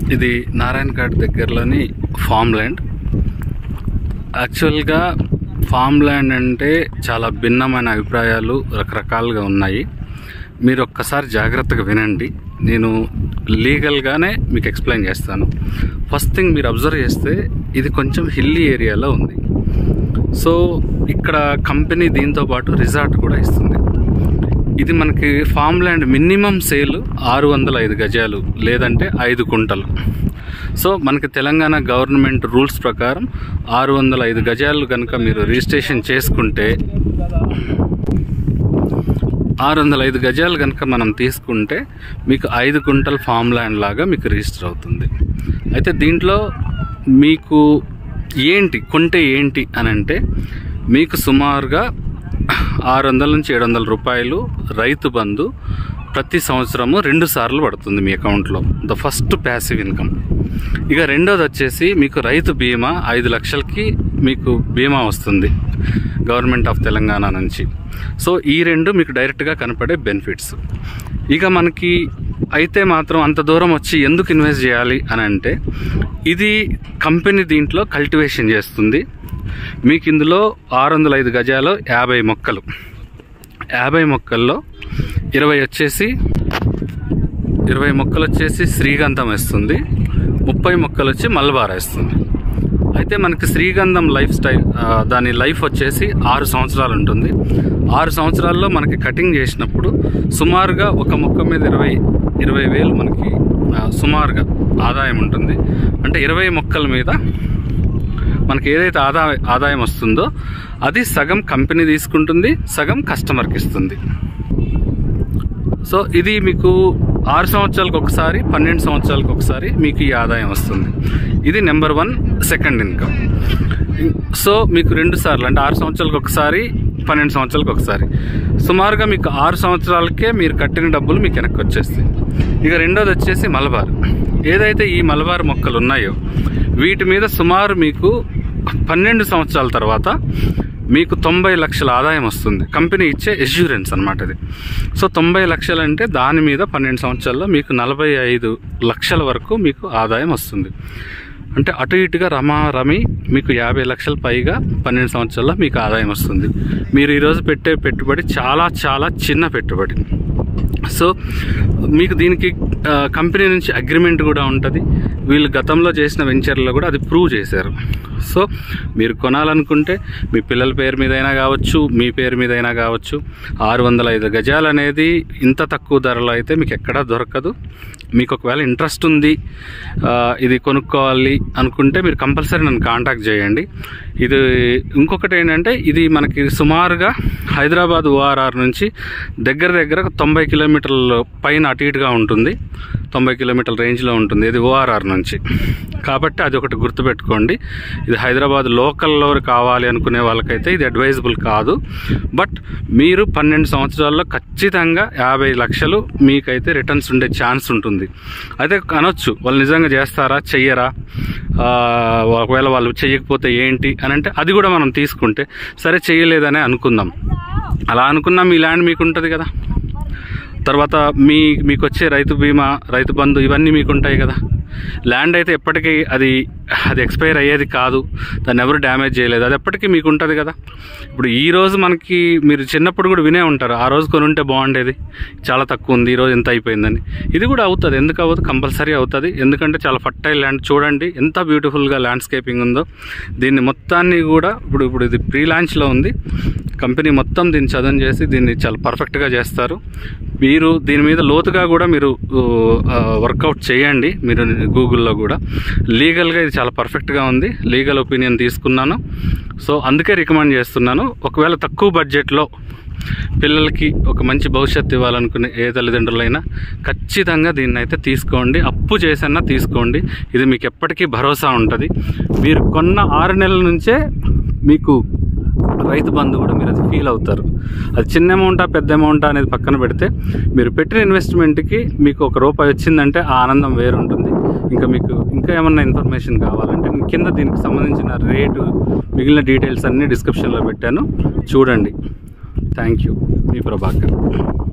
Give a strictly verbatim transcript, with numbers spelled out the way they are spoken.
ఇది నారాయణఘాట్ దగ్గరలోని farm land. యాక్చువల్గా ఫామ్ ల్యాండ్ అంటే చాలా భిన్నమైన అభిప్రాయాలు రకరకాలుగా ఉన్నాయి. మీరు ఒక్కసారి జాగ్రత్తగా వినండి, నేను లీగల్గానే మీకు ఎక్స్ప్లెయిన్ చేస్తాను. ఫస్ట్ థింగ్ మీరు అబ్జర్వ్ చేస్తే ఇది కొంచెం హిల్లీ ఏరియాలో ఉంది. సో ఇక్కడ కంపెనీ దీంతో పాటు రిసార్ట్ కూడా ఇస్తుంది. ఇది మనకి ఫామ్ ల్యాండ్ మినిమం సేల్ ఆరు వందల ఐదు గజాలు లేదంటే ఐదు కుంటలు. సో మనకి తెలంగాణ గవర్నమెంట్ రూల్స్ ప్రకారం ఆరు వందల ఐదు గజాలు కనుక మీరు రిజిస్ట్రేషన్ చేసుకుంటే ఆరు వందల ఐదు గజాలు కనుక మనం తీసుకుంటే మీకు ఐదు కుంటల్ ఫామ్ ల్యాండ్ లాగా మీకు రిజిస్టర్ అవుతుంది. అయితే దీంట్లో మీకు ఏంటి కొంటే ఏంటి అని అంటే మీకు సుమారుగా ఆరు వందల నుంచి ఏడు వందల రూపాయలు రైతు బంధు ప్రతి సంవత్సరము రెండు సార్లు పడుతుంది మీ అకౌంట్లో, ద ఫస్ట్ ప్యాసివ్ ఇన్కమ్. ఇక రెండోది వచ్చేసి మీకు రైతు బీమా ఐదు లక్షలకి మీకు బీమా వస్తుంది గవర్నమెంట్ ఆఫ్ తెలంగాణ నుంచి. సో ఈ రెండు మీకు డైరెక్ట్గా కనపడే బెనిఫిట్స్. ఇక మనకి అయితే మాత్రం అంత దూరం వచ్చి ఎందుకు ఇన్వెస్ట్ చేయాలి అని అంటే ఇది కంపెనీ దీంట్లో కల్టివేషన్ చేస్తుంది. మీకు ఇందులో ఆరు వందల ఐదు గజాలు యాభై మొక్కలు యాభై మొక్కల్లో ఇరవై వచ్చేసి ఇరవై మొక్కలు వచ్చేసి శ్రీగంధం వేస్తుంది, ముప్పై మొక్కలు వచ్చి మల్బార్ వేస్తుంది. అయితే మనకి శ్రీగంధం లైఫ్ స్టైల్ దాని లైఫ్ వచ్చేసి ఆరు సంవత్సరాలు ఉంటుంది. ఆరు సంవత్సరాల్లో మనకి కటింగ్ చేసినప్పుడు సుమారుగా ఒక మొక్క మీద ఇరవై ఇరవై వేలు మనకి సుమారుగా ఆదాయం ఉంటుంది. అంటే ఇరవై మొక్కల మీద మనకి ఏదైతే ఆదాయ ఆదాయం వస్తుందో అది సగం కంపెనీ తీసుకుంటుంది, సగం కస్టమర్కి ఇస్తుంది. సో ఇది మీకు ఆరు సంవత్సరాలకు ఒకసారి పన్నెండు సంవత్సరాలకు ఒకసారి మీకు ఈ ఆదాయం వస్తుంది. ఇది number one second income. So మీకు రెండు సార్లు అంటే ఆరు సంవత్సరాలకు ఒకసారి పన్నెండు సంవత్సరాలకు ఒకసారి సుమారుగా మీకు ఆరు సంవత్సరాలకే మీరు కట్టిన డబ్బులు మీకు వెనక్కి వచ్చేస్తాయి. ఇక రెండోది వచ్చేసి మలబార్. ఏదైతే ఈ మలబార్ మొక్కలు ఉన్నాయో వీటి మీద సుమారు మీకు పన్నెండు సంవత్సరాల తర్వాత మీకు తొంభై లక్షల ఆదాయం వస్తుంది. కంపెనీ ఇచ్చే ఎష్యూరెన్స్ అనమాట ఇది. సో తొంభై లక్షలు అంటే దాని మీద పన్నెండు సంవత్సరాల్లో మీకు నలభై ఐదు లక్షల వరకు మీకు ఆదాయం వస్తుంది. అంటే అటు ఇటుగా రమా రమి మీకు యాభై లక్షల పైగా పన్నెండు సంవత్సరాల్లో మీకు ఆదాయం వస్తుంది. మీరు ఈరోజు పెట్టే పెట్టుబడి చాలా చాలా చిన్న పెట్టుబడి. సో మీకు దీనికి కంపెనీ నుంచి అగ్రిమెంట్ కూడా ఉంటుంది. వీళ్ళు గతంలో చేసిన వెంచర్లో కూడా అది ప్రూవ్ చేశారు. సో మీరు కొనాలనుకుంటే మీ పిల్లల పేరు మీద అయినా కావచ్చు, మీ పేరు మీద అయినా కావచ్చు. ఆరు వందల ఐదు గజాలు అనేది ఇంత తక్కువ ధరలో అయితే మీకు ఎక్కడా దొరకదు. మీకు ఒకవేళ ఇంట్రెస్ట్ ఉంది ఇది కొనుక్కోవాలి అనుకుంటే మీరు కంపల్సరీ నన్ను కాంటాక్ట్ చేయండి. ఇది ఇంకొకటి ఏంటంటే ఇది మనకి సుమారుగా హైదరాబాద్ ఓఆర్ఆర్ నుంచి దగ్గర దగ్గర తొంభై కిలోమీటర్ల పైన అటు ఇటుగా ఉంటుంది, తొంభై కిలోమీటర్ల రేంజ్లో ఉంటుంది ఇది ఓఆర్ఆర్ నుంచి. కాబట్టి అది ఒకటి గుర్తుపెట్టుకోండి. ఇది హైదరాబాద్ లోకల్లో కావాలి అనుకునే వాళ్ళకైతే ఇది అడ్వైజబుల్ కాదు. బట్ మీరు పన్నెండు సంవత్సరాల్లో ఖచ్చితంగా యాభై లక్షలు మీకైతే రిటర్న్స్ ఉండే ఛాన్స్ ఉంటుంది. అయితే అనొచ్చు వాళ్ళు నిజంగా చేస్తారా చెయ్యరా, ఒకవేళ వాళ్ళు చెయ్యకపోతే ఏంటి అని అంటే అది కూడా మనం తీసుకుంటే సరే చెయ్యలేదనే అనుకుందాం. అలా అనుకున్నా మీ ల్యాండ్ మీకు ఉంటుంది కదా, తర్వాత మీ మీకు వచ్చే రైతు బీమా రైతు బంధు ఇవన్నీ మీకు ఉంటాయి కదా. ల్యాండ్ అయితే ఎప్పటికీ అది అది ఎక్స్పైర్ అయ్యేది కాదు, దాన్ని ఎవరు డ్యామేజ్ చేయలేదు, అది ఎప్పటికీ మీకు ఉంటుంది కదా. ఇప్పుడు ఈరోజు మనకి మీరు చిన్నప్పుడు కూడా వినే ఉంటారు ఆ రోజు కొని ఉంటే బాగుండేది, చాలా తక్కువ ఉంది, ఈరోజు ఎంత అయిపోయిందని. ఇది కూడా అవుతుంది, ఎందుకు అవ్వదు, కంపల్సరీ అవుతుంది. ఎందుకంటే చాలా ఫర్టైల్ ల్యాండ్. చూడండి ఎంత బ్యూటిఫుల్గా ల్యాండ్స్కేపింగ్ ఉందో. దీన్ని మొత్తాన్ని కూడా ఇప్పుడు ఇప్పుడు ఇది ప్రీ లాంచ్లో ఉంది. కంపెనీ మొత్తం దీన్ని చదును చేసి దీన్ని చాలా పర్ఫెక్ట్గా చేస్తారు. మీరు దీని మీద లోతుగా కూడా మీరు వర్కౌట్ చేయండి. మీరు గూగుల్లో కూడా లీగల్గా ఇది చాలా పర్ఫెక్ట్గా ఉంది. లీగల్ ఒపీనియన్ తీసుకున్నాను. సో అందుకే రికమెండ్ చేస్తున్నాను. ఒకవేళ తక్కువ బడ్జెట్లో పిల్లలకి ఒక మంచి భవిష్యత్తు ఇవ్వాలనుకునే ఏ తల్లిదండ్రులైనా ఖచ్చితంగా దీన్ని అయితే తీసుకోండి. అప్పు చేసన్నా తీసుకోండి. ఇది మీకు ఎప్పటికీ భరోసా ఉంటుంది. మీరు కొన్న ఆరు నెలల నుంచే మీకు రైతు బంధు కూడా మీరు అది ఫీల్ అవుతారు. అది చిన్న అమౌంటా పెద్ద అమౌంటా అనేది పక్కన పెడితే మీరు పెట్టిన ఇన్వెస్ట్మెంట్కి మీకు ఒక రూపాయి వచ్చిందంటే ఆ ఆనందం వేరు ఉంటుంది. ఇంకా మీకు ఇంకా ఏమన్నా ఇన్ఫర్మేషన్ కావాలంటే నేను కింద దీనికి సంబంధించిన రేటు మిగిలిన డీటెయిల్స్ అన్నీ డిస్క్రిప్షన్లో పెట్టాను, చూడండి. Thank you. మీ ప్రభాకర్.